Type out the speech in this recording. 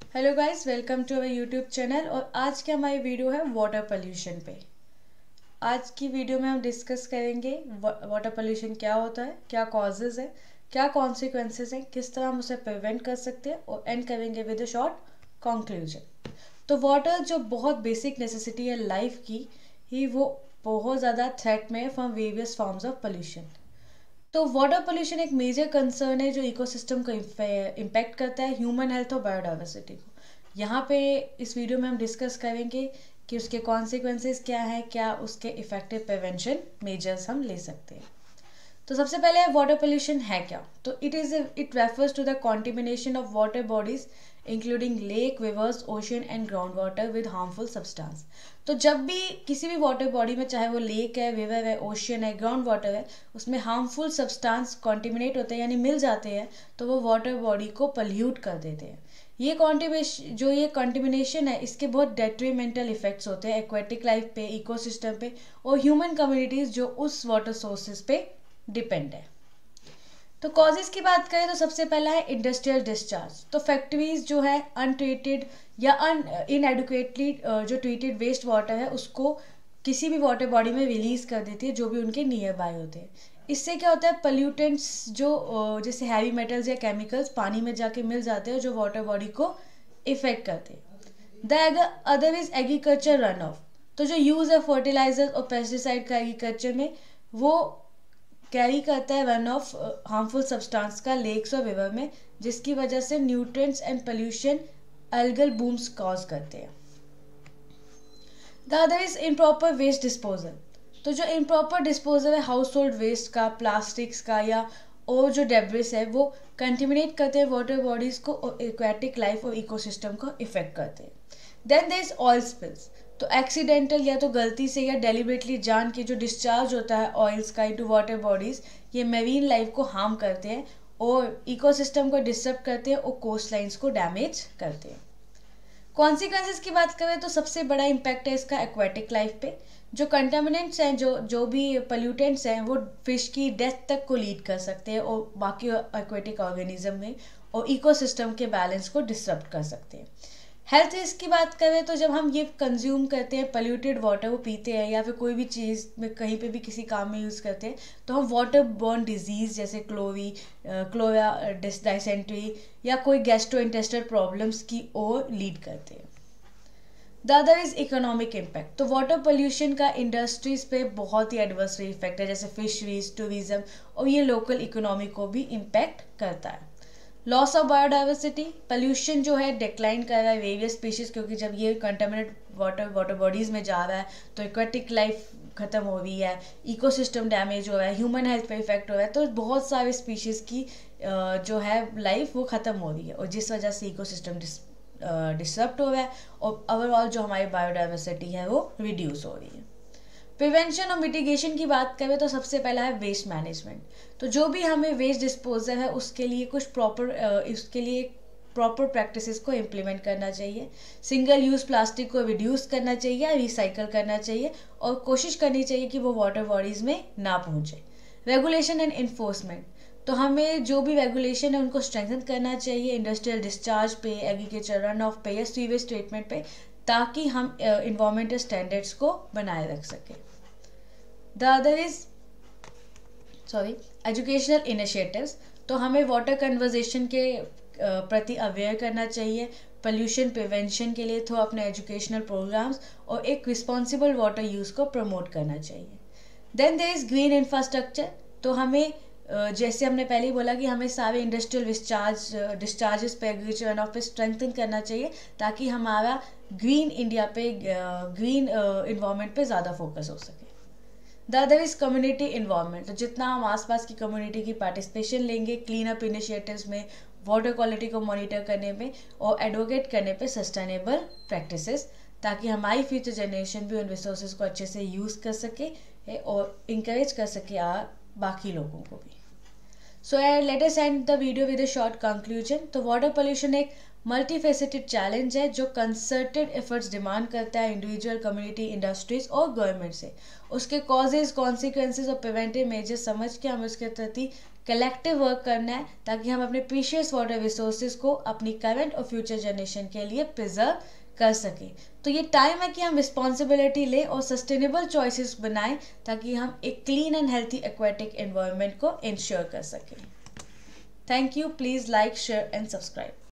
Hello guys, welcome to our YouTube channel. और आज की हमारी वीडियो है वाटर पोल्यूशन पे। आज की वीडियो में हम डिस्कस करेंगे वाटर पोल्यूशन क्या होता है, क्या कॉजेज़ है, क्या कॉन्सिक्वेंसेज हैं, किस तरह हम उसे प्रिवेंट कर सकते हैं और एंड करेंगे विद अ शॉर्ट कंक्लूजन। तो वाटर जो बहुत बेसिक नेसेसिटी है लाइफ की, ही वो बहुत ज़्यादा थ्रेट में है from various forms of pollution. तो वाटर पोल्यूशन एक मेजर कंसर्न है जो इकोसिस्टम को इम्पैक्ट करता है, ह्यूमन हेल्थ और बायोडाइवर्सिटी को। यहाँ पे इस वीडियो में हम डिस्कस करेंगे कि उसके कॉन्सिक्वेंसेस क्या हैं, क्या उसके इफेक्टिव प्रिवेंशन मेजर्स हम ले सकते हैं। तो सबसे पहले वाटर पोल्यूशन है क्या। तो it refers to the contamination of water bodies including lake, rivers, ocean and ground water with harmful substance. तो जब भी किसी भी वाटर बॉडी में, चाहे वो लेक है, रिवर है, ओशन है, ग्राउंड वाटर है, उसमें हार्मफुल सब्सटेंस कॉन्टिमिनेट होते हैं यानी मिल जाते हैं, तो वो वाटर बॉडी को पल्यूट कर देते हैं। ये कॉन्टिमिनेशन है, इसके बहुत डेट्रीमेंटल इफेक्ट्स होते हैं एक्वेटिक लाइफ पे, इकोसिस्टम पे और ह्यूमन कम्युनिटीज जो उस वाटर सोर्सेज पे डिपेंड है। तो कॉजेज की बात करें तो सबसे पहला है इंडस्ट्रियल डिस्चार्ज। तो फैक्ट्रीज जो है अनट्रीटेड या इनएडुकेटली जो ट्रीटेड वेस्ट वाटर है उसको किसी भी वाटर बॉडी में रिलीज कर देती है जो भी उनके नियर बाय होते हैं। इससे क्या होता है, पल्यूटेंट्स जो जैसे हैवी मेटल्स या केमिकल्स पानी में जाके मिल जाते हैं जो वाटर बॉडी को इफेक्ट करते हैं। The other is agriculture run off. तो जो यूज़ है फर्टिलाइजर और पेस्टिसाइड का एग्रीकल्चर में, वो कैरी करता है रन ऑफ हार्मफुल सब्सटेंस का लेक्स और रिवर में, जिसकी वजह से nutrients and pollution algal booms cause करते हैं। The other is improper waste disposal. तो जो इम्प्रॉपर डिस्पोजल है हाउस होल्ड वेस्ट का, प्लास्टिक्स का या और जो डेब्रिस है, वो कंटिमिनेट करते हैं वाटर बॉडीज को और एक्वेटिक लाइफ और इकोसिस्टम को इफेक्ट करते हैं। Then there is oil spills. तो एक्सीडेंटल या तो गलती से या डेलिबरेटली जान के जो डिस्चार्ज होता है ऑयल्स का इनटू वाटर बॉडीज, ये मेरीन लाइफ को हार्म करते हैं और इकोसिस्टम को डिस्टर्ब करते हैं और कोस्ट लाइन्स को डैमेज करते हैं। कॉन्सिक्वेंसेज की बात करें तो सबसे बड़ा इम्पैक्ट है इसका एक्वेटिक लाइफ पे। जो कंटामिनेंट्स हैं, जो भी पोल्यूटेंट्स हैं, वो फिश की डेथ तक को लीड कर सकते हैं और बाकी एक्वेटिक ऑर्गेनिज्म में और इकोसिस्टम के बैलेंस को डिस्टर्ब कर सकते हैं। हेल्थ रिस्क की बात करें तो जब हम ये कंज्यूम करते हैं पोल्यूटेड वाटर, वो पीते हैं या फिर कोई भी चीज़ में कहीं पे भी किसी काम में यूज़ करते हैं, तो हम वाटर बॉर्न डिजीज़ जैसे क्लोरा डाइसेंट्री या कोई गैस्ट्रोइंटेस्टाइनल प्रॉब्लम्स की ओर लीड करते हैं। The other is economic impact. तो वाटर पोल्यूशन का इंडस्ट्रीज पे बहुत ही एडवर्सरी इफेक्ट है, जैसे फिशरीज, टूरिज्म और ये लोकल इकोनॉमी को भी इम्पैक्ट करता है। Loss of biodiversity. पोल्यूशन जो है डिक्लाइन कर रहा है वेरियस स्पीशीज, क्योंकि जब ये कंटामिनेट वाटर बॉडीज में जा रहा है तो एक्वेटिक लाइफ खत्म हो रही है, इकोसिस्टम डैमेज हो रहा है, ह्यूमन हेल्थ पे इफेक्ट हो रहा है, तो बहुत सारे स्पीशीज की जो है लाइफ वो खत्म हो रही है और जिस वजह से इकोसिस्टम डिस्टर्ब हो रहा है और ओवरऑल जो हमारी बायोडाइवर्सिटी है वो रिड्यूस हो रही है। प्रिवेंशन और मिटिगेशन की बात करें तो सबसे पहला है वेस्ट मैनेजमेंट। तो जो भी हमें वेस्ट डिस्पोजल है उसके लिए उसके लिए प्रॉपर प्रैक्टिसेस को इम्प्लीमेंट करना चाहिए। सिंगल यूज़ प्लास्टिक को रिड्यूस करना चाहिए, रिसाइकल करना चाहिए और कोशिश करनी चाहिए कि वो वाटर बॉडीज़ में ना पहुँचे। Regulation and enforcement. तो हमें जो भी रेगुलेशन है उनको स्ट्रेंथन करना चाहिए इंडस्ट्रियल डिस्चार्ज पे, एग्रीकल्चर रन ऑफ पे या सीवेज ट्रीटमेंट पे, ताकि हम इन्वायरमेंटल स्टैंडर्ड्स को बनाए रख सकें। The other is educational initiatives. तो हमें वाटर कन्वर्जेशन के प्रति अवेयर करना चाहिए, पोल्यूशन प्रिवेंशन के लिए थ्रू अपने एजुकेशनल प्रोग्राम्स और एक रिस्पॉन्सिबल वाटर यूज़ को प्रमोट करना चाहिए। Then there is green infrastructure. तो हमें जैसे हमने पहले ही बोला कि हमें सारे इंडस्ट्रियल डिस्चार्जेस पे, एग्रीकल्चर रन ऑफ पे स्ट्रेंथन करना चाहिए ताकि हमारा ग्रीन इंडिया पे, ग्रीन इन्वायरमेंट पे ज़्यादा फोकस हो सके। The other is community environment. तो जितना हम आसपास की कम्युनिटी की पार्टिसिपेशन लेंगे क्लीन अप इनिशिएटिव्स में, वाटर क्वालिटी को मॉनिटर करने में और एडवोकेट करने पे सस्टेनेबल प्रैक्टिसेस, ताकि हमारी फ्यूचर जनरेशन भी उन रिसोर्सेज को अच्छे से यूज़ कर सके और इंकरेज कर सके बाकी लोगों को भी। So let us end the video with a short conclusion. तो वाटर पोल्यूशन एक मल्टीफेसेटेड चैलेंज है जो कंसर्टेड एफर्ट्स डिमांड करता है इंडिविजुअल, कम्युनिटी, इंडस्ट्रीज और गवर्नमेंट से। उसके कॉजेज, कॉन्सिक्वेंसेज और प्रिवेंटिव मेजर्स समझ के हमें उसके प्रति कलेक्टिव वर्क करना है ताकि हम अपने प्रीशियस वाटर रिसोर्सेज को अपनी करंट और फ्यूचर जनरेशन के लिए प्रिजर्व कर सकें। तो ये टाइम है कि हम रिस्पॉन्सिबिलिटी लें और सस्टेनेबल चॉइसेस बनाएं ताकि हम एक clean and healthy aquatic environment को इंश्योर कर सकें। Thank you. Please like, share and subscribe.